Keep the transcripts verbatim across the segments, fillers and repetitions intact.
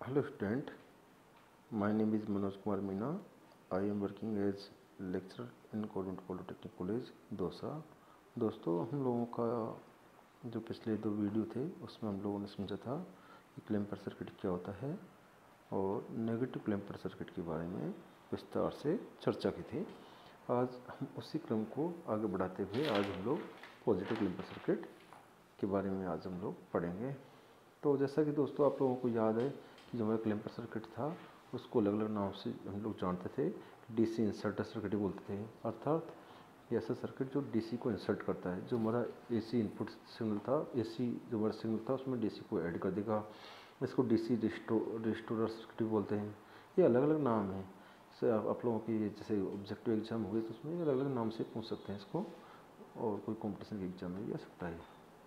Hello student, my name is Manoj Kumar Meena. I am working as lecturer in Government Polytechnic College Dausa. दोस्तों, हम लोगों का जो पिछले दो वीडियो थे उसमें हम लोगों ने समझा था कि क्लैम्पर सर्किट क्या होता है और नेगेटिव क्लैम्पर सर्किट के बारे में विस्तार से चर्चा की थी। आज हम उसी क्रम को आगे बढ़ाते हुए आज हम लोग पॉजिटिव क्लैम्पर सर्किट के बारे में आज हम लोग पढ़ेंगे। तो जैसा कि दोस्तों आप लोगों को याद है कि जो हमारा क्लैम्पर सर्किट था उसको अलग अलग नाम से हम लोग जानते थे। डीसी इंसर्टर सर्किट बोलते थे, अर्थात ऐसा सर्किट जो डीसी को इंसर्ट करता है। जो हमारा एसी इनपुट सिग्नल था, एसी जो हमारा सिग्नल था उसमें डीसी को ऐड कर देगा। इसको डीसी रिस्टोरर सर्किट बोलते हैं। ये अलग अलग नाम है। से आप लोगों की जैसे ऑब्जेक्टिव एग्जाम हुए तो उसमें अलग अलग नाम से पूछ सकते हैं इसको, और कोई कॉम्पिटिशन के एग्जाम में भी आ सकता है।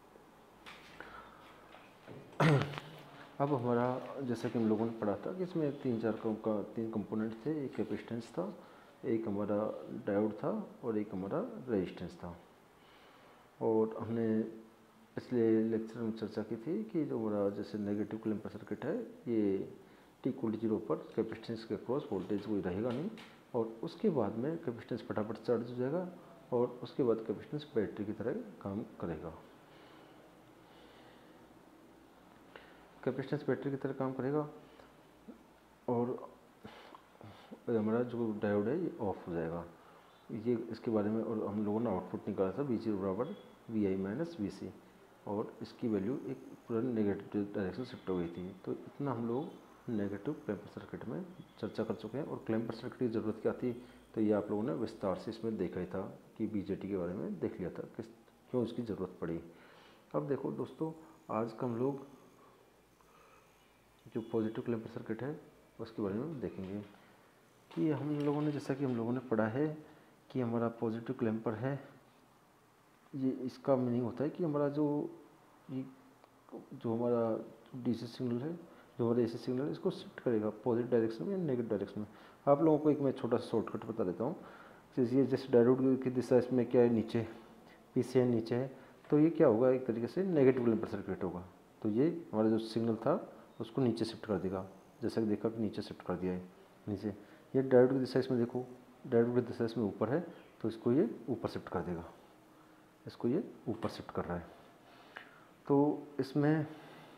अब हमारा जैसा कि हम लोगों ने पढ़ा था कि इसमें तीन चार का तीन कंपोनेंट थे। एक कैपेसिटेंस था, एक हमारा डायोड था और एक हमारा रेजिस्टेंस था। और हमने पिछले लेक्चर में चर्चा की थी कि जो हमारा जैसे नेगेटिव क्लैम्पर सर्किट है ये टी इक्वल जीरो पर कैपेसिटेंस के क्रॉस वोल्टेज कोई रहेगा नहीं, और उसके बाद में कैपेसिटेंस फटाफट चार्ज हो जाएगा और उसके बाद कैपेसिटेंस बैटरी की तरह काम करेगा। कैपेसिटेंस बैटरी की तरह काम करेगा और हमारा जो डायोड है ये ऑफ हो जाएगा। ये इसके बारे में और हम लोगों ने आउटपुट निकाला था वी जीरो बराबर V I minus V C, और इसकी वैल्यू एक पूरा नेगेटिव डायरेक्शन शिफ्ट हो गई थी। तो इतना हम लोग नेगेटिव क्लैम्पर सर्किट में चर्चा कर चुके हैं। और क्लैम्पर सर्किट की ज़रूरत क्या थी तो ये आप लोगों ने विस्तार से इसमें देखा ही था कि बीजेटी के बारे में देख लिया था किस क्यों इसकी ज़रूरत पड़ी। अब देखो दोस्तों, आज का हम लोग जो पॉजिटिव क्लैम्पर सर्किट है उसके बारे में देखेंगे कि हम लोगों ने जैसा कि हम लोगों ने पढ़ा है कि हमारा पॉजिटिव क्लैम्पर है, ये इसका मीनिंग होता है कि हमारा जो ये जो हमारा डीसी सिग्नल है, जो हमारा एसी सिग्नल है, इसको शिफ्ट करेगा पॉजिटिव डायरेक्शन में या नेगेटिव डायरेक्शन में। आप लोगों को एक मैं छोटा सा शॉर्टकट बता देता हूँ। ये जैसे डायोड की दिशा इसमें क्या है, नीचे, पी से है नीचे है, तो ये क्या होगा, एक तरीके से नेगेटिव क्लैम्पर सर्किट होगा। तो ये हमारा जो सिग्नल था उसको नीचे शिफ्ट कर देगा, जैसा कि देखा कि नीचे शिफ्ट कर दिया है नीचे। ये डायोड की दिशा इसमें देखो, डायोड की दिशा इसमें ऊपर है तो इसको ये ऊपर शिफ्ट कर देगा, इसको ये ऊपर शिफ्ट कर रहा है। तो इसमें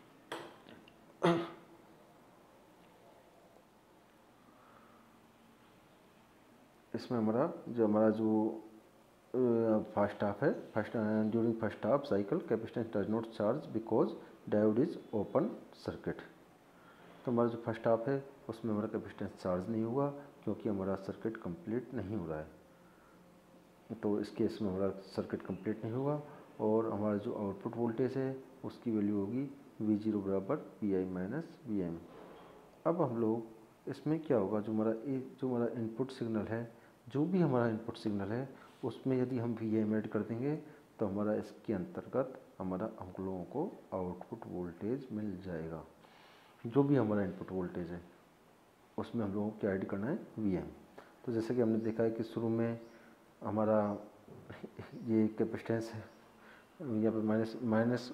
इसमें हमारा जो हमारा जो फर्स्ट हाफ है, first during first half cycle capacitance does not charge because diode is open circuit. तो हमारा जो फर्स्ट हाफ है उसमें हमारा कैपेसिटेंस चार्ज नहीं हुआ क्योंकि हमारा सर्किट कंप्लीट नहीं हो रहा है। तो इस केस में हमारा सर्किट कंप्लीट नहीं हुआ और हमारा जो आउटपुट वोल्टेज है उसकी वैल्यू होगी वी जीरो बराबर V I minus V M. अब हम लोग इसमें क्या होगा, जो हमारा जो हमारा इनपुट सिग्नल है, जो भी हमारा इनपुट सिग्नल है उसमें यदि हम वी एम ऐड कर देंगे तो हमारा इसके अंतर्गत हमारा हम लोगों को आउटपुट वोल्टेज मिल जाएगा। जो भी हमारा इनपुट वोल्टेज है उसमें हम लोगों को क्या ऐड करना है, वी एम। तो जैसे कि हमने देखा है कि शुरू में हमारा ये कैपेसिटेंस है, यहाँ पर माइनस माइनस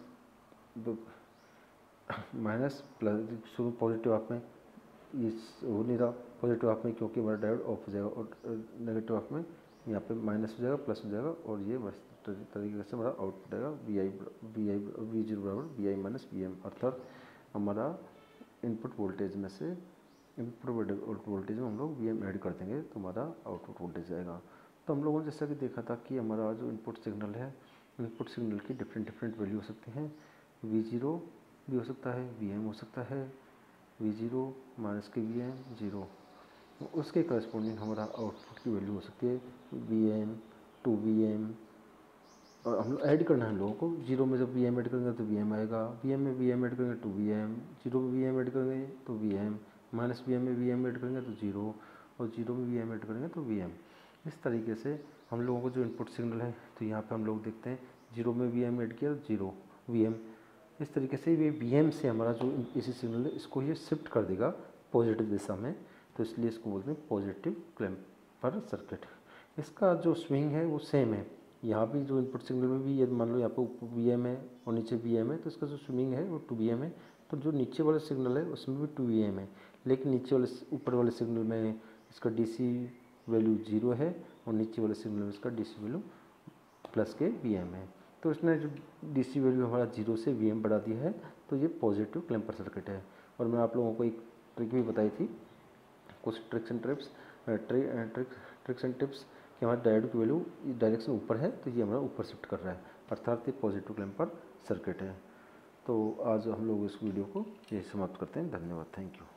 माइनस प्लस, शुरू पॉजिटिव हाफ में ये हो नहीं रहा पॉजिटिव हाफ में क्योंकि हमारा डायोड ऑफ हो जाएगा, और नेगेटिव हाफ में यहाँ पे माइनस हो जाएगा, प्लस हो जाएगा, और ये बस तरीके से हमारा आउटपुट आएगा V I V I V zero बराबर V I minus V M. अर्थात हमारा इनपुट वोल्टेज में से इनपुट वोल्टेज में हम लोग वी एम ऐड कर देंगे तो हमारा आउटपुट वोल्टेज आएगा। तो हम लोगों ने जैसा कि देखा था कि हमारा जो इनपुट सिग्नल है, इनपुट सिग्नल की डिफरेंट डिफरेंट वैल्यू हो सकती हैं। वी जीरो भी हो सकता है, वी एम हो सकता है, वी जीरो माइनस के वी एम जीरो, उसके करस्पॉन्डिंग हमारा आउटपुट की वैल्यू हो सकती है V M to V M. और हम लोग ऐड करना है हम लोगों को, जीरो में जब वी एम ऐड करेंगे तो वी एम आएगा, वी एम में वी एम ऐड करेंगे तो वी एम, जीरो में वी एम ऐड करेंगे तो V M, minus V M में वी एम ऐड करेंगे तो जीरो, और जीरो में वी एम ऐड करेंगे तो वी एम। इस तरीके से हम लोगों को जो इनपुट सिग्नल है, तो यहाँ पे हम लोग देखते हैं जीरो में वी एम ऐड किया जीरो वी एम। इस तरीके से ये वी एम से हमारा जो इसी सिग्नल है इसको ये शिफ्ट कर देगा पॉजिटिव दिशा में, तो इसलिए इसको बोलते हैं पॉजिटिव क्लैम्पर सर्किट। इसका जो स्विंग है वो सेम है, यहाँ भी जो इनपुट सिग्नल में भी, यदि मान लो यहाँ पे वी एम है और नीचे वी एम है तो इसका जो स्विंग है वो टू वी एम है, तो जो नीचे वाला सिग्नल है उसमें भी टू वी एम है, लेकिन नीचे वाले ऊपर वाले सिग्नल में इसका डीसी वैल्यू जीरो है और नीचे वाले सिग्नल में इसका डीसी वैल्यू प्लस के वी एम है। तो इसने जो डीसी वैल्यू हमारा जीरो से वी एम बढ़ा दिया है, तो ये पॉजिटिव क्लैम्पर सर्किट है। और मैं आप लोगों को एक ट्रिक भी बताई थी, कुछ tricks and trips tricks tricks and tips कि हमारे डायोड की वैल्यू डायरेक्शन ऊपर है, तो ये हमारा ऊपर शिफ्ट कर रहा है, अर्थात ये पॉजिटिव क्लैम्पर सर्किट है। तो आज हम लोग इस वीडियो को यही समाप्त करते हैं। धन्यवाद, थैंक यू।